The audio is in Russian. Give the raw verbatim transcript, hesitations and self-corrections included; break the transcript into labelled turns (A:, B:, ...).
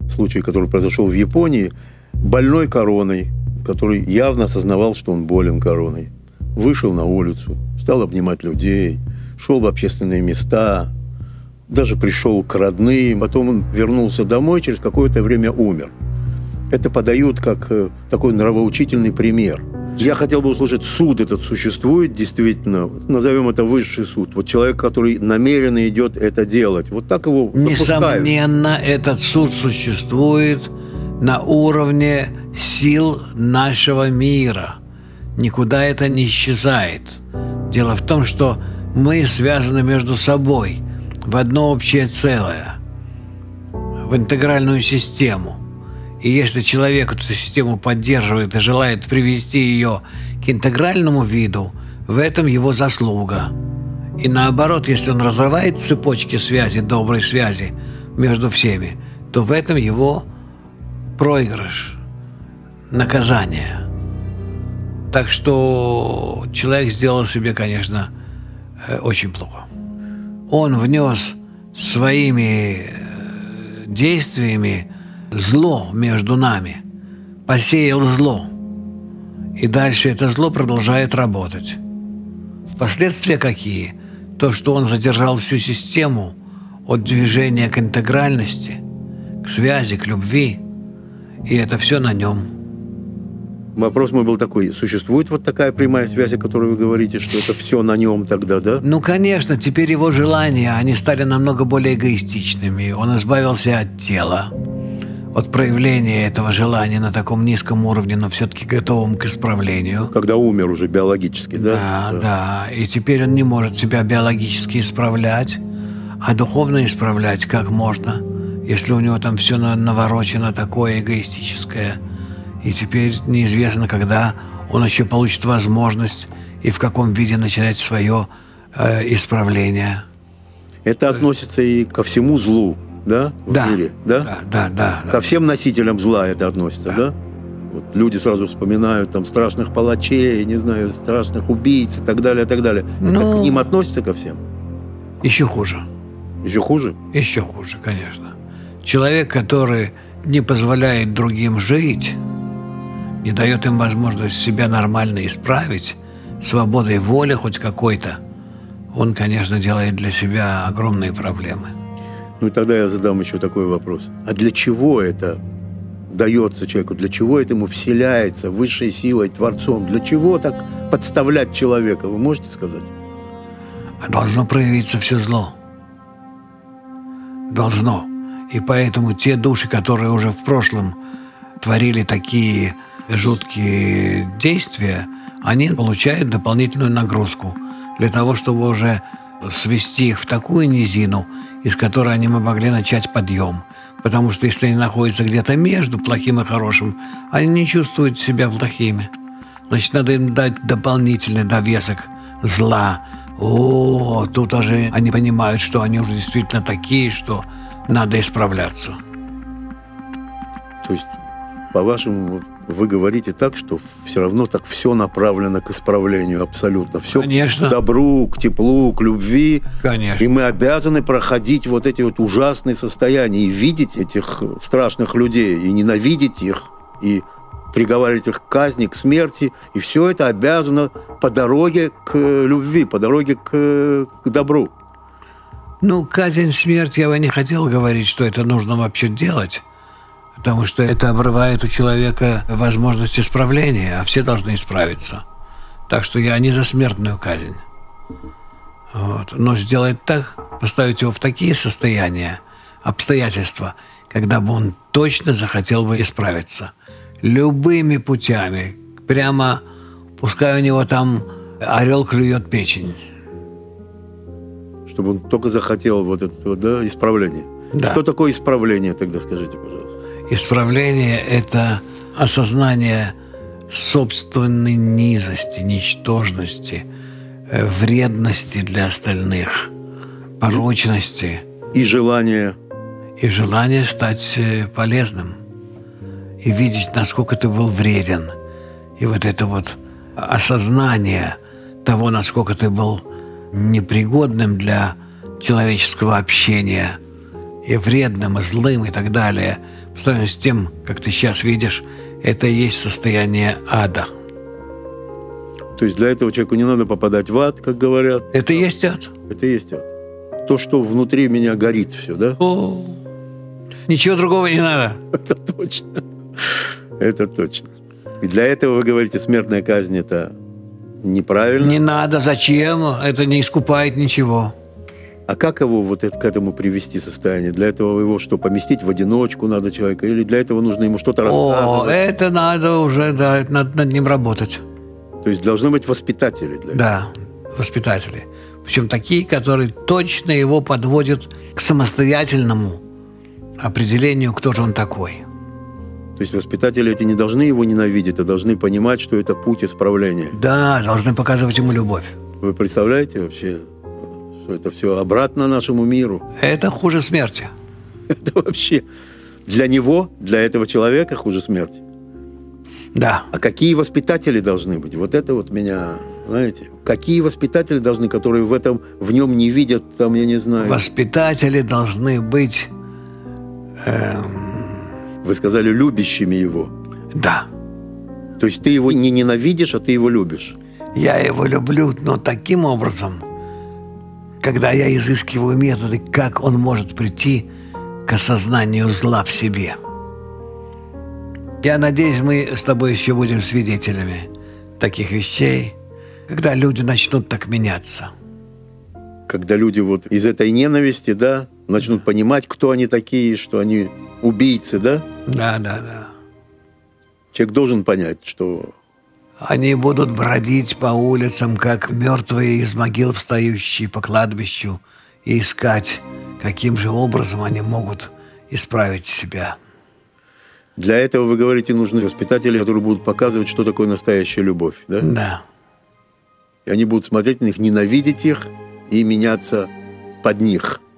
A: случай, который произошел в Японии, больной короной, который явно осознавал, что он болен короной. Вышел на улицу, стал обнимать людей, шел в общественные места, даже пришел к родным, потом он вернулся домой, через какое-то время умер. Это подают как такой нравоучительный пример. Я хотел бы услышать, суд этот существует действительно, назовем это высший суд. Вот человек, который намеренно идет это делать, вот так его запускают.
B: Несомненно, этот суд существует на уровне сил нашего мира. Никуда это не исчезает. Дело в том, что мы связаны между собой в одно общее целое, в интегральную систему. И если человек эту систему поддерживает и желает привести ее к интегральному виду, в этом его заслуга. И наоборот, если он разрывает цепочки связи, доброй связи между всеми, то в этом его проигрыш, наказание. Так что человек сделал себе, конечно, очень плохо. Он внес своими действиями зло между нами, посеял зло, и дальше это зло продолжает работать. Последствия какие? То, что он задержал всю систему от движения к интегральности, к связи, к любви, и это все на нем.
A: Вопрос мой был такой: существует вот такая прямая связь, о которой вы говорите, что это все на нем тогда, да?
B: Ну, конечно, теперь его желания, они стали намного более эгоистичными. Он избавился от тела, от проявления этого желания на таком низком уровне, но все-таки готовым к исправлению.
A: Когда умер уже биологически, да?
B: Да, да, да. И теперь он не может себя биологически исправлять, а духовно исправлять как можно, если у него там все наворочено такое эгоистическое. И теперь неизвестно, когда он еще получит возможность и в каком виде начать свое э, исправление.
A: Это относится и ко всему злу, да, в
B: да,
A: мире, да?
B: Да, да, да.
A: Ко всем носителям зла это относится, да? да? Вот люди сразу вспоминают там страшных палачей, не знаю, страшных убийц и так далее, и так далее. Ну, это к ним относится ко всем?
B: Еще хуже.
A: Еще хуже?
B: Еще хуже, конечно. Человек, который не позволяет другим жить, не дает им возможность себя нормально исправить, свободой воли хоть какой-то, он, конечно, делает для себя огромные проблемы.
A: Ну и тогда я задам еще такой вопрос. А для чего это дается человеку? Для чего это ему вселяется высшей силой, Творцом? Для чего так подставлять человека? Вы можете сказать?
B: А должно проявиться все зло. Должно. И поэтому те души, которые уже в прошлом творили такие жуткие действия, они получают дополнительную нагрузку для того, чтобы уже свести их в такую низину, из которой они могли начать подъем. Потому что если они находятся где-то между плохим и хорошим, они не чувствуют себя плохими. Значит, надо им дать дополнительный довесок зла. О, тут уже они понимают, что они уже действительно такие, что надо исправляться.
A: То есть, по-вашему, вы говорите так, что все равно так все направлено к исправлению абсолютно. Все
B: Конечно.
A: К добру, к теплу, к любви.
B: Конечно.
A: И мы обязаны проходить вот эти вот ужасные состояния и видеть этих страшных людей, и ненавидеть их, и приговаривать их к казни, к смерти. И все это обязано по дороге к любви, по дороге к, к добру.
B: Ну, казнь, смерть, я бы не хотел говорить, что это нужно вообще делать. Потому что это обрывает у человека возможность исправления, а все должны исправиться. Так что я не за смертную казнь. Вот. Но сделать так, поставить его в такие состояния, обстоятельства, когда бы он точно захотел бы исправиться. Любыми путями. Прямо пускай у него там орел клюет печень.
A: Чтобы он только захотел вот это, да, исправление.
B: Да.
A: Что такое исправление тогда, скажите, пожалуйста?
B: Исправление – это осознание собственной низости, ничтожности, вредности для остальных, порочности.
A: И желание.
B: И желание стать полезным. И видеть, насколько ты был вреден. И вот это вот осознание того, насколько ты был непригодным для человеческого общения, и вредным, и злым, и так далее, по сравнению с тем, как ты сейчас видишь, это и есть состояние ада.
A: То есть для этого человеку не надо попадать в ад, как говорят.
B: Это и есть ад.
A: Это и есть ад. То, что внутри меня горит все, да?
B: О, ничего другого не надо.
A: Это точно. Это точно. И для этого, вы говорите, смертная казнь – это неправильно.
B: Не надо, зачем? Это не искупает ничего.
A: А как его вот это, к этому привести состояние? Для этого его что, поместить в одиночку надо человека? Или для этого нужно ему что-то рассказывать?
B: О, это надо уже, да, над, над ним работать.
A: То есть должны быть воспитатели для этого?
B: Да, воспитатели. Причем такие, которые точно его подводят к самостоятельному определению, кто же он такой.
A: То есть воспитатели эти не должны его ненавидеть, а должны понимать, что это путь исправления.
B: Да, должны показывать ему любовь.
A: Вы представляете вообще, что это все обратно нашему миру?
B: Это хуже смерти.
A: Это вообще для него, для этого человека хуже смерти.
B: Да.
A: А какие воспитатели должны быть? Вот это вот меня, знаете, какие воспитатели должны, которые в этом, в нем не видят, там, я не знаю.
B: Воспитатели должны быть... Эм...
A: Вы сказали, любящими его.
B: Да.
A: То есть ты его не ненавидишь, а ты его любишь.
B: Я его люблю, но таким образом, когда я изыскиваю методы, как он может прийти к осознанию зла в себе. Я надеюсь, мы с тобой еще будем свидетелями таких вещей, когда люди начнут так меняться.
A: Когда люди вот из этой ненависти, да, начнут понимать, кто они такие, что они убийцы, да?
B: Да, да, да.
A: Человек должен понять, что...
B: Они будут бродить по улицам, как мертвые из могил встающие по кладбищу, и искать, каким же образом они могут исправить себя.
A: Для этого, вы говорите, нужны воспитатели, которые будут показывать, что такое настоящая любовь, да?
B: Да.
A: И они будут смотреть на них, ненавидеть их и меняться под них.